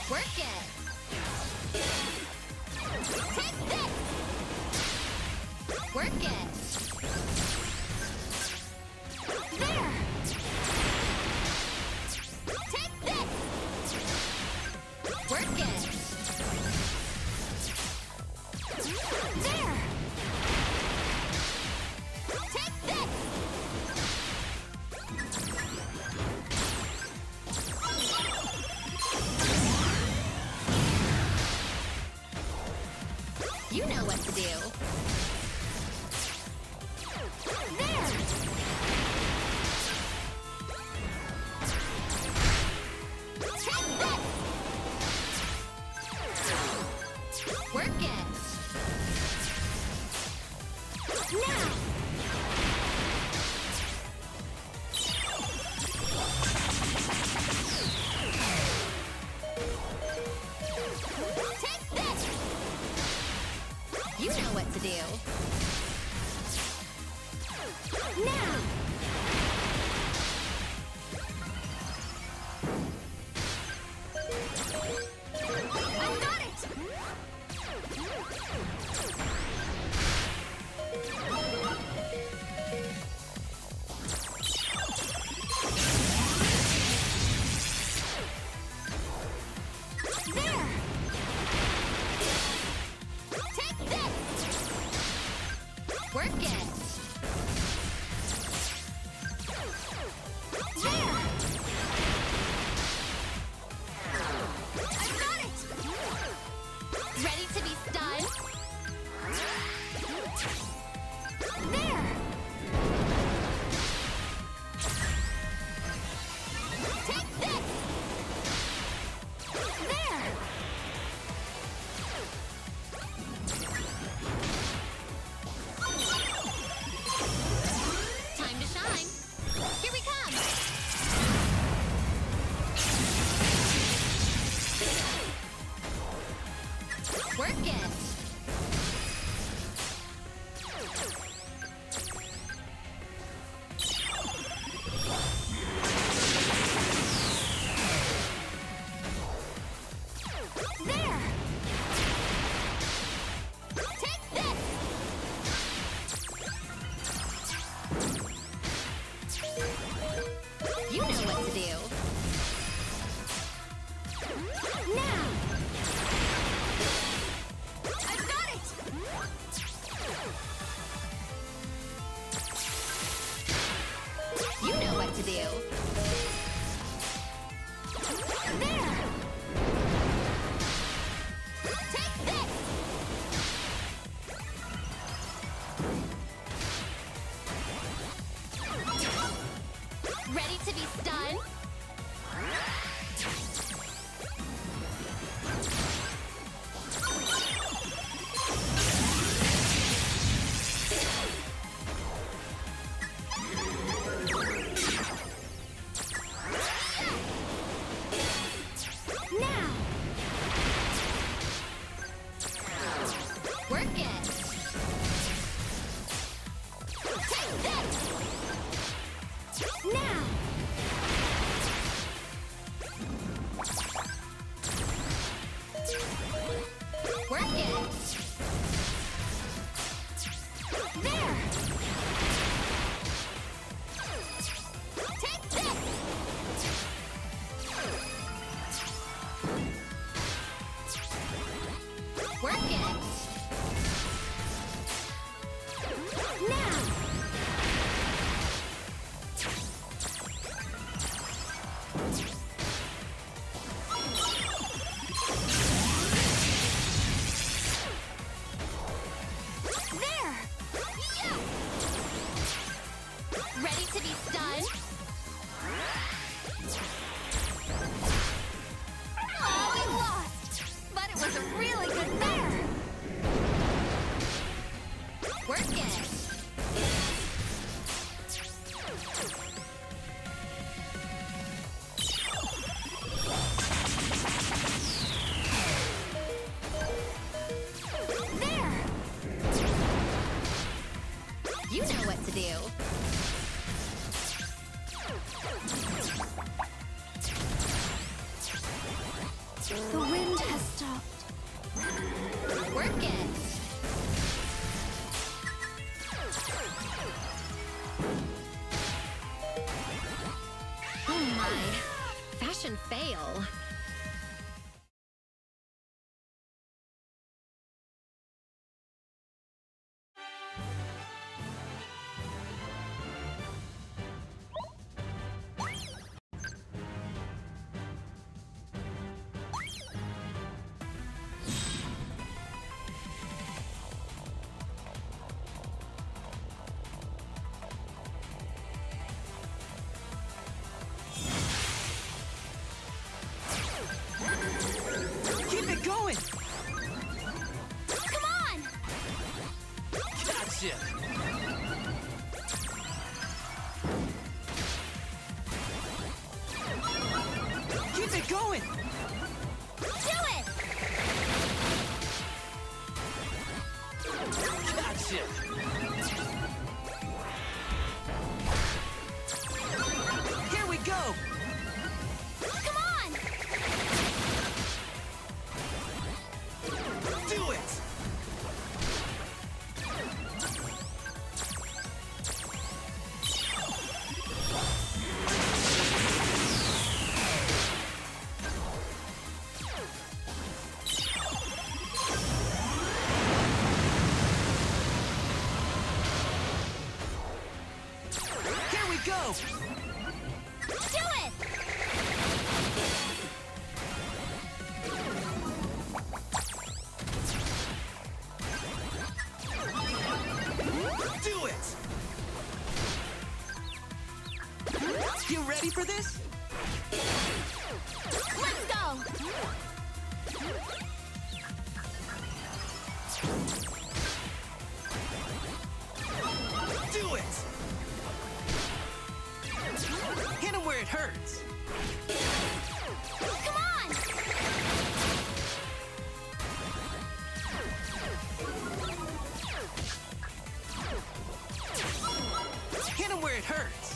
Work it! Take this! Work it! There! Take this! Work it! There! Take this! You know what to do. There! Take this! Work it! Now! Take this! You know what to do. Now! I got it! There! Take this! Work it! There! I got it! Ready to be stunned? There! Take this! There! Time to shine! Here we come! Work it! There! Take this! You know what to do. Now! I've got it! You know what to do. There! Take this! Ready to be stunned? Now! Work it! Take this! Now! Work it! There! Take this! Work it! Now! There! Yeah! Ready to be stunned? Oh, we lost! But it was a really good bear! wind has stopped. Work it. Oh my. Fashion fail. Going! Come on! Gotcha! Keep it going! Do it! Gotcha! Here we go! Come on! Do it! Here we go! Do it! Do it! You ready for this? Let's go! Do it! Hit him where it hurts. Come on! Hit him where it hurts.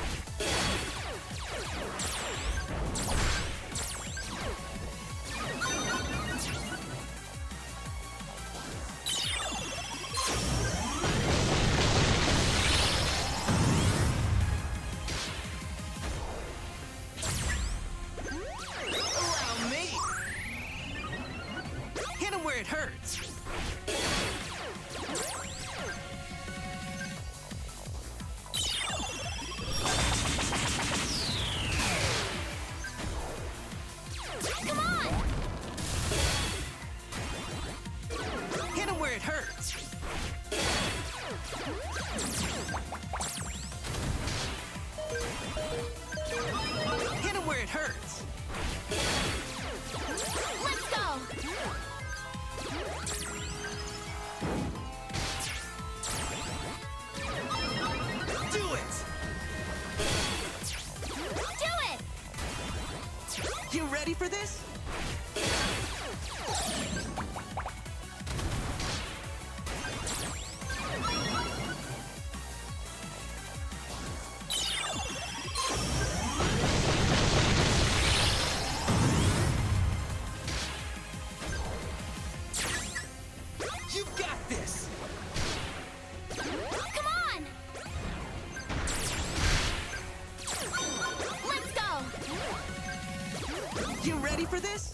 Allow me. Hit him where it hurts. Come on! Hit him where it hurts. Hit him where it hurts. Let's go! Do it! Do it! You ready for this? You've got this! Come on! Let's go! You ready for this?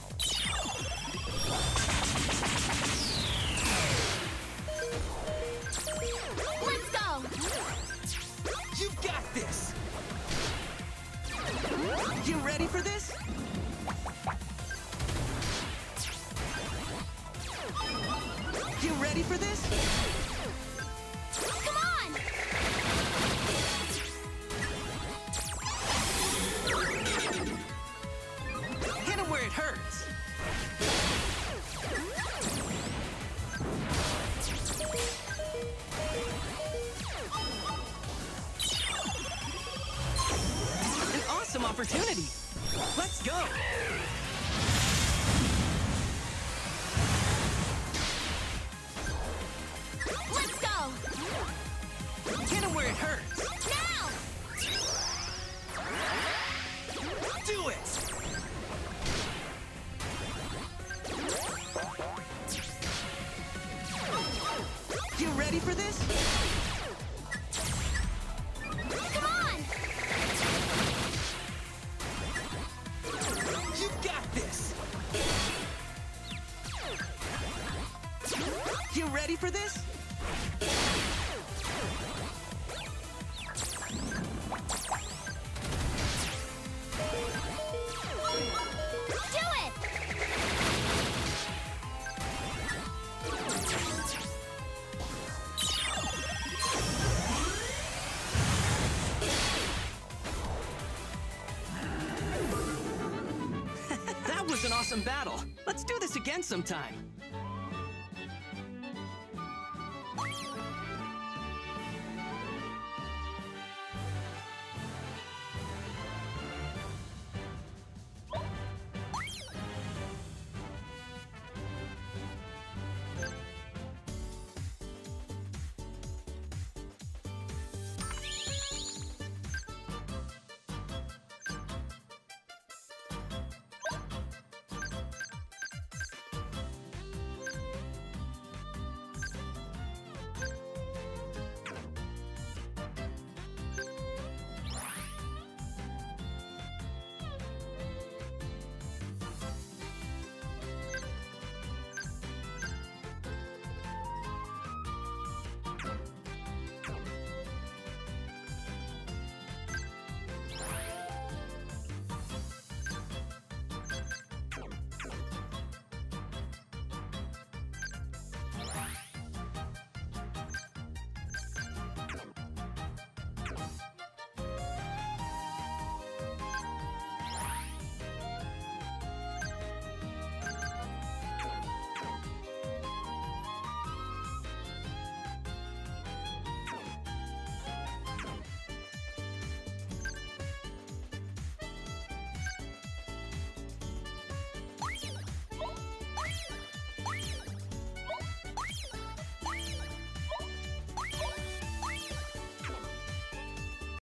Let's go! You've got this! You ready for this? You ready for this? Come on! Hit him where it hurts. An awesome opportunity. Let's go. Let's go! Hit him where it hurts. Now! Do it. You ready for this? Come on! You got this! You ready for this? Do it! That was an awesome battle. Let's do this again sometime.